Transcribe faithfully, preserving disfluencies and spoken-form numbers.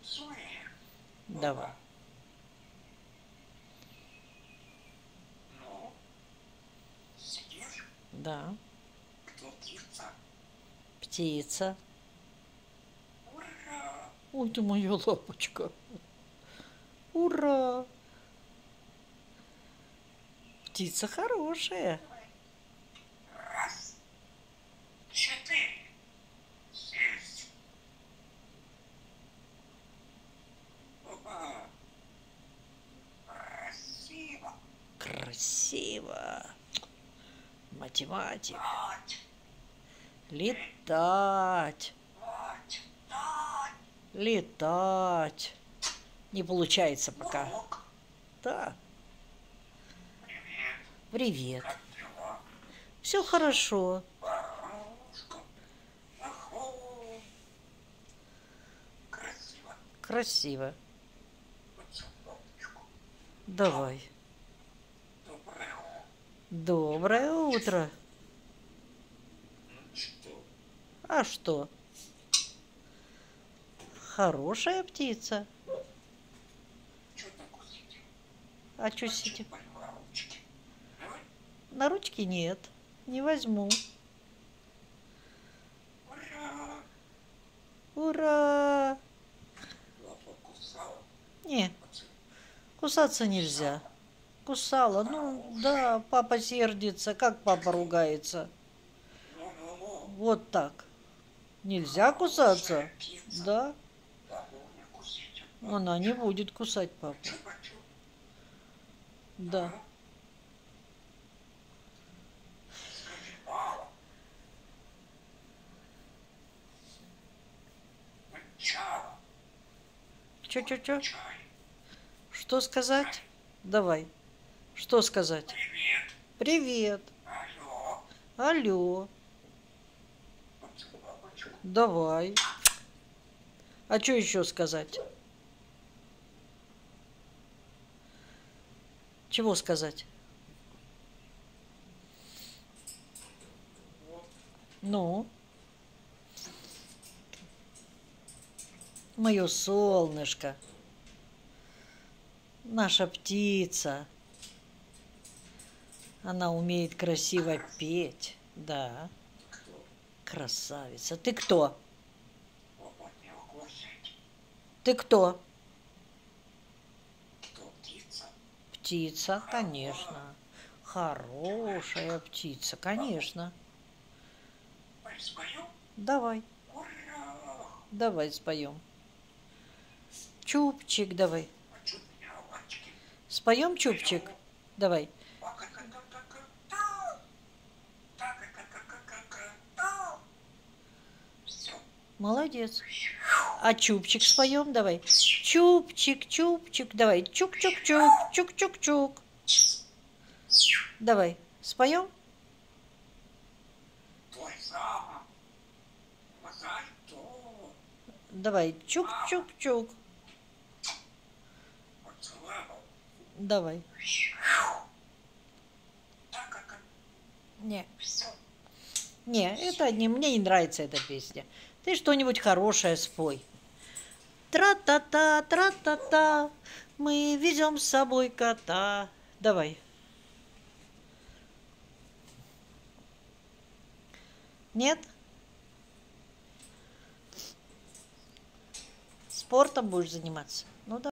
Давай. Ну, сидишь? Да. Птица. Птица. Ура! Ой, ты моя лапочка. Ура! Птица хорошая. Раз, четыре, шесть. Опа! Красиво! Красиво. Математик. Вот, Летать. вот, вот. Летать. Не получается пока. Волк, Да. привет. Привет. Как дела? Все хорошо. Бабушка. Охо. Красиво. Красиво. Поцеловочку. Давай. Доброе утро. Доброе утро. Ну что? А что? Хорошая птица. Что так сидим? А что сидит? Поймала ручки. Давай. На ручки нет. Не возьму. Ура! Ура! Лапа кусала. Не, Поцелуй. кусаться нельзя. Кусала. Ну да, папа сердится. Как папа ругается? Ну-ну-ну. Вот так. Нельзя кусаться? Птица. Да. Папу не кусить. Она не будет кусать папу. Чупа-чуп. Да. Скажи, мало. Начало. Чё-чё-чё? Чай. Что сказать? Давай. Что сказать? Привет. Привет. Алло. Алло. Поцеловочку. Давай. А что еще сказать? Чего сказать? Ну? Мое солнышко. Наша птица. Она умеет красиво петь. Да. Красавица. Ты кто? Опа, не укусить. Ты кто? Кто птица? Птица, конечно. Хорошая птица, конечно. Ой, спою? Давай, Ура! давай споем. Чупчик, давай. А чё у меня лапочки? Споем чупчик? Давай. Все. Молодец. А чупчик споем? Давай. Чупчик, чупчик, давай. Чук-чук-чук, чук-чук-чук. Давай, споем? Твой сам. Мозаику. Давай, чук-чук-чук. Поцеловал. Давай. Так как Не, все. не, это не, мне не нравится эта песня. Ты что-нибудь хорошее спой. Тра-та-та, тра-та-та, мы везем с собой кота. Давай. Нет? Спортом будешь заниматься? Ну да.